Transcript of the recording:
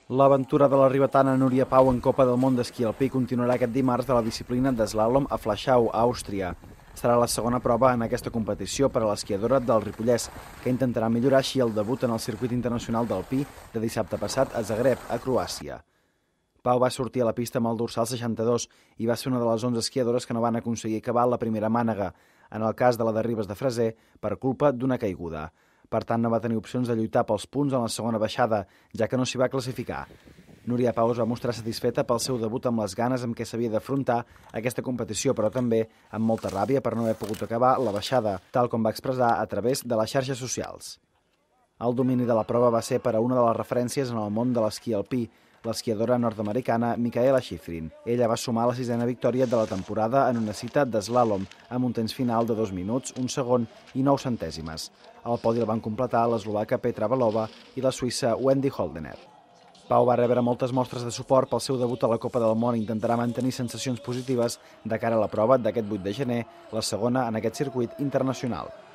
L'aventura de la ribetana Núria Pau en Copa del Món d'esquí alpí continuarà aquest dimarts de la disciplina d'eslàlom a Flachau, a Àustria. Serà la segona prova en aquesta competició per a l'esquiadora del Ripollès, que intentarà millorar així el debut en el circuit internacional d'alpí de dissabte passat a Zagreb, a Croàcia. Pau va sortir a la pista amb el dorsal 62 i va ser una de les 11 esquiadores que no van aconseguir acabar la primera mànega, en el cas de la de Ribes de Freser, per culpa d'una caiguda. Per tant, no va tenir opcions de lluitar pels punts en la segona baixada, ja que no s'hi va classificar. Núria Pau es va mostrar satisfeta pel seu debut amb les ganes amb què s'havia d'afrontar aquesta competició, però també amb molta ràbia per no haver pogut acabar la baixada, tal com va expressar a través de les xarxes socials. El domini de la prova va ser per a una de les referències en el món de l'esquí alpí, l'esquiadora nord-americana Michaela Schifrin. Ella va sumar la 6a victòria de la temporada en una cita d'eslàlom, amb un temps final de 2 minuts, 1 segon i 9 centèsimes. Al podi el van completar l'eslovaca Petra Valova i la suïssa Wendy Holdener. Pau va rebre moltes mostres de suport pel seu debut a la Copa del Món i intentarà mantenir sensacions positives de cara a la prova d'aquest 8 de gener, la segona en aquest circuit internacional.